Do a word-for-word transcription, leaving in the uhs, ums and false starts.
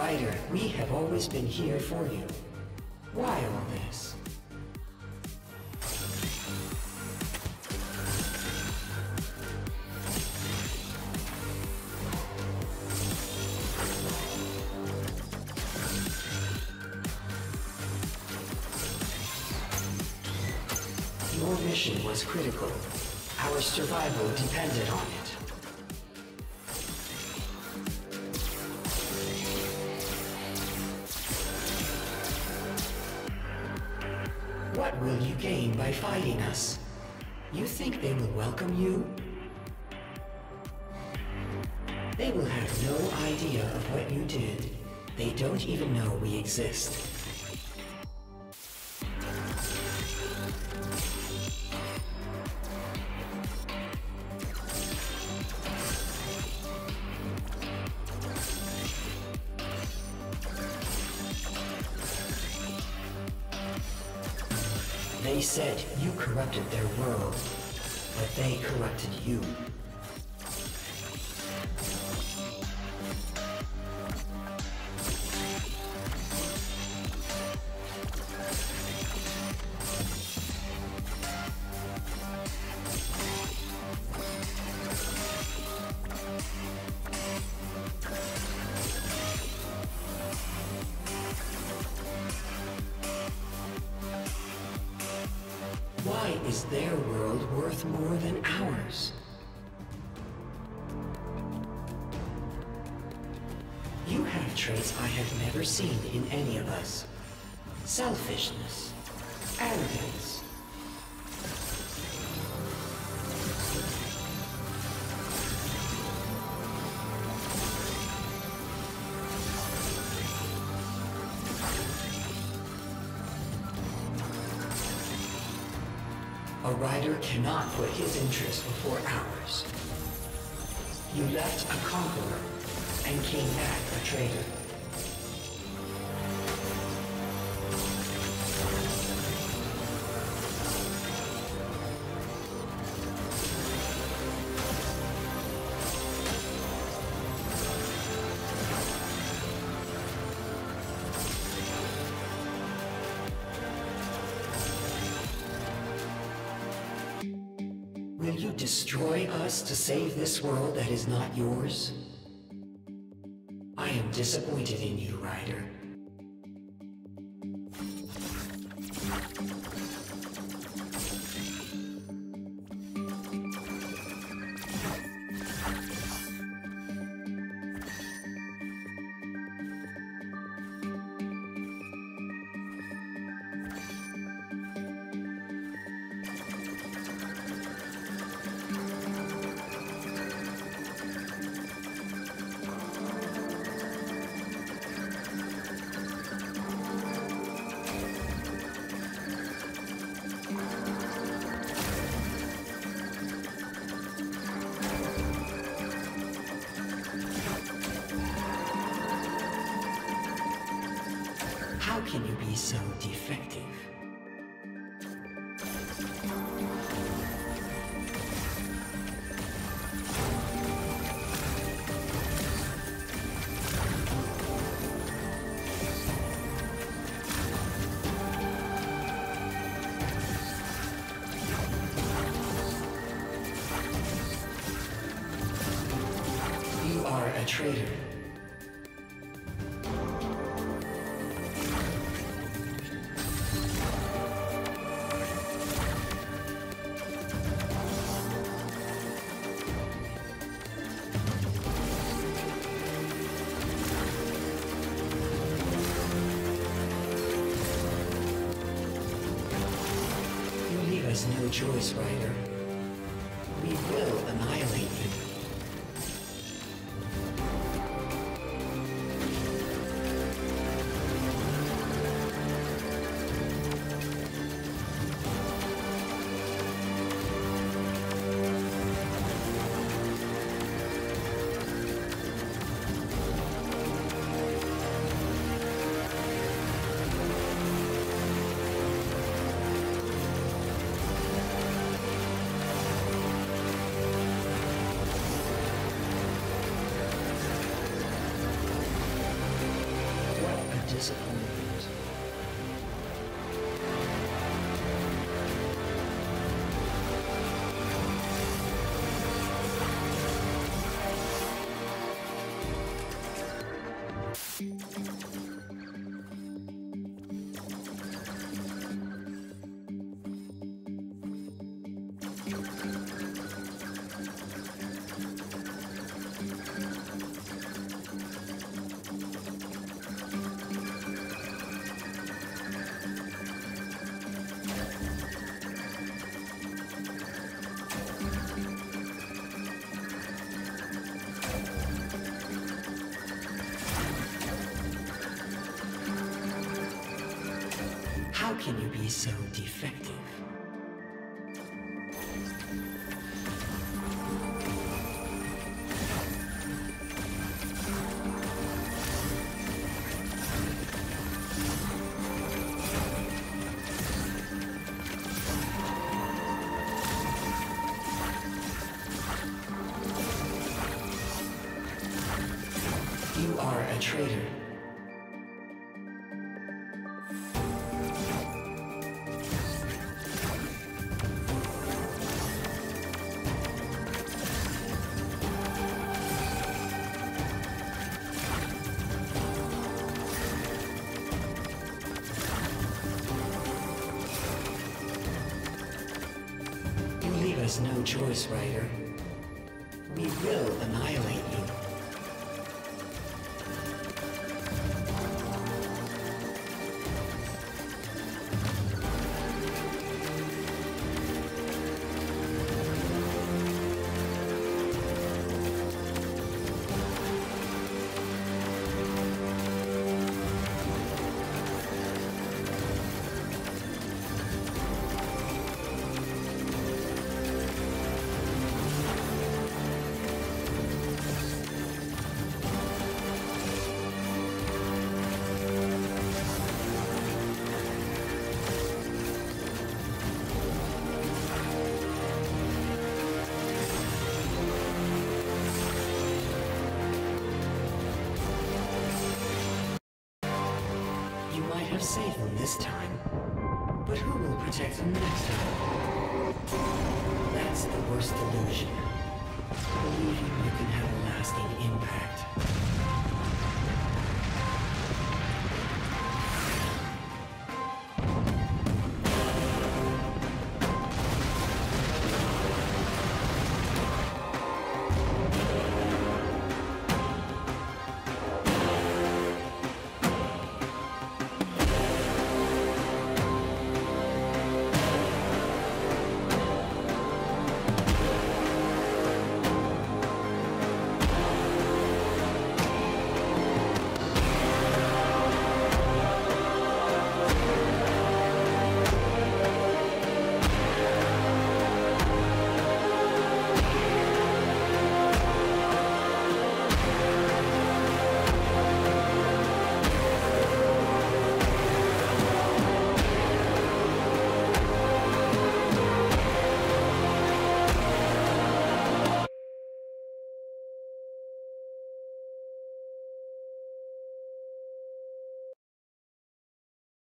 Ryder, we have always been here for you. Why all this? Your mission was critical. Our survival depended on it. What will you gain by fighting us? You think they will welcome you? They will have no idea of what you did. They don't even know we exist. They said you corrupted their world, but they corrupted you. Why is their world worth more than ours? You have traits I have never seen in any of us. Selfishness, arrogance. A rider cannot put his interest before ours. You left a conqueror and came back a traitor. Will you destroy us to save this world that is not yours? I am disappointed in you, Ryder. How can you be so defective? You are a traitor. There's no choice, Ryder. We will annihilate you. How can you be so defective? You are a traitor. There's no choice, Ryder. We will annihilate you. Have saved them this time, but who will protect them next time? That's the worst delusion. Believing you can have a lasting impact.